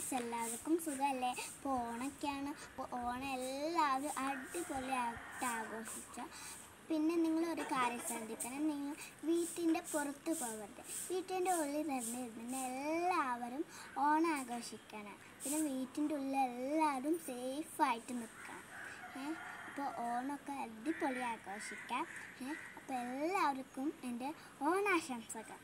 Guys, എല്ലാവർക്കും സുഖമല്ലേ? ഇപ്പോൾ ഓണമൊക്കെയാണ്. അപ്പോൾ ഓണം എല്ലാവരും അടിപൊളിയായിട്ട് ആഘോഷിച്ച. പിന്നെ നിങ്ങളൊരു കാര്യം ശ്രദ്ധിക്കണം, നിങ്ങൾ വീട്ടിൻ്റെ പുറത്ത് പോകരുത്, വീട്ടിൻ്റെ ഉള്ളിൽ തന്നെ ഇരുന്ന് എല്ലാവരും ഓണം ആഘോഷിക്കണം. പിന്നെ വീട്ടിൻ്റെ ഉള്ളിൽ എല്ലാവരും സേഫായിട്ട് നിൽക്കണം. അപ്പോൾ ഓണമൊക്കെ അടിപൊളി ആഘോഷിക്കാം. അപ്പോൾ എല്ലാവർക്കും എൻ്റെ ഓണാശംസകൾ.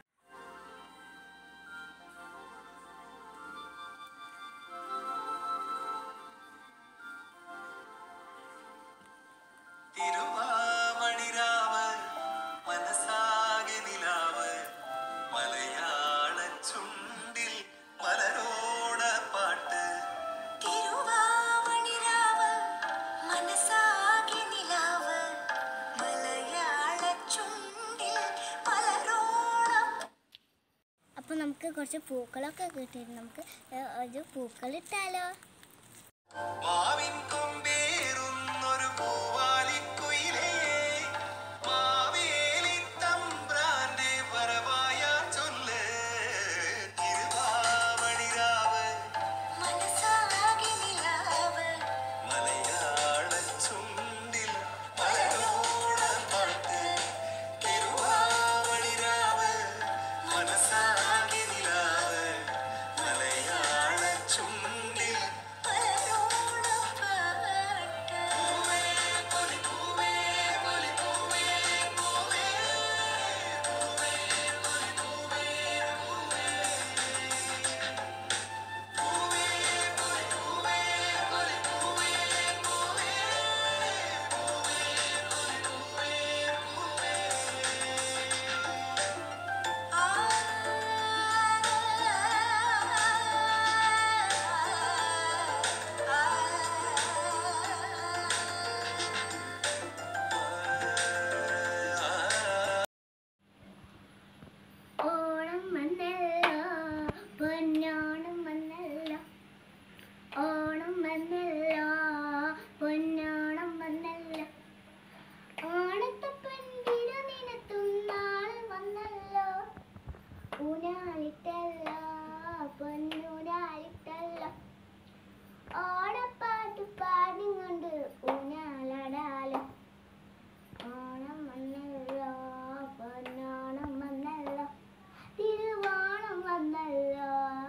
അപ്പോൾ നമുക്ക് കുറച്ച് പൂക്കളൊക്കെ കിട്ടിയിട്ട് നമുക്ക് ഒരു പൂക്കളിട്ടാലോ? ഓണപ്പാട്ട് പാടിക്കൊണ്ട് ഊഞ്ഞാലാടാലോ. ഓണം വന്നല്ലോ, പൊന്നോണം വന്നല്ലോ, തിരുവോണം വന്നല്ലോ.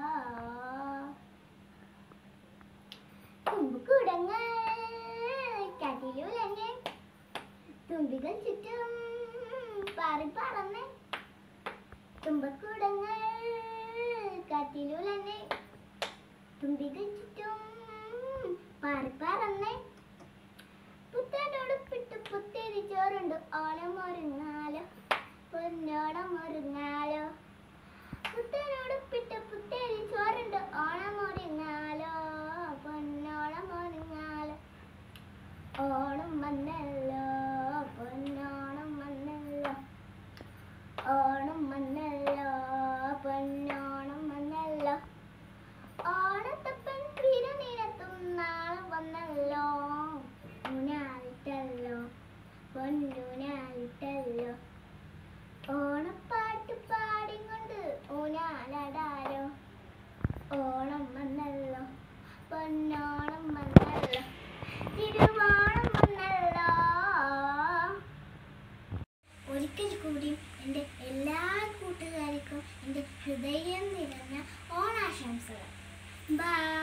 തുമ്പുകുടങ്ങൾ കാറ്റിലുലഞ്ഞ് തുമ്പികൾ ചുറ്റും പാറി പറന്ന്. തുമ്പക്കുടങ്ങൾ കാറ്റിലുലഞ്ഞ് തുമ്പികൾ ചുറ്റും പാറി പറന്ന്. പുത്തനോടുപ്പിട്ട് പുത്തേരി ചോറുണ്ട് ഓണം ഒരുങ്ങാലോ, പൊന്നോണം ഒരുങ്ങാലോ. പുത്തനോടുപ്പിട്ട് പുത്തേരി ചോറുണ്ട് ഓണം ഒരുങ്ങാലോ, പൊന്നോണം ഒരുങ്ങാലോ. ഓണം വന്നല്ലോ, പൊന്നോണം വന്നല്ലോ, ഓണം വന്നല്ലോ, പൊന്നോണം വന്നല്ലോ. ഓണത്തപ്പൻ തിരുനിരത്തും നാളെ വന്നല്ലോ, ഊഞ്ഞാലിട്ടല്ലോ, പൊന്നൂഞ്ഞാലിട്ടല്ലോ. ഓണപ്പാട്ട് പാടിക്കൊണ്ട് ഊഞ്ഞാലാടാലോ. ഓണം വന്നല്ലോ, പൊന്നോണം വന്നല്ലോ, തിരുവോണം വന്നല്ലോ. ഒരിക്കൽ കൂടി എൻ്റെ എല്ലാ കൂട്ടുകാർക്കും എൻ്റെ ഹൃദയം നിറഞ്ഞ ഓണാശംസകൾ. ബൈ.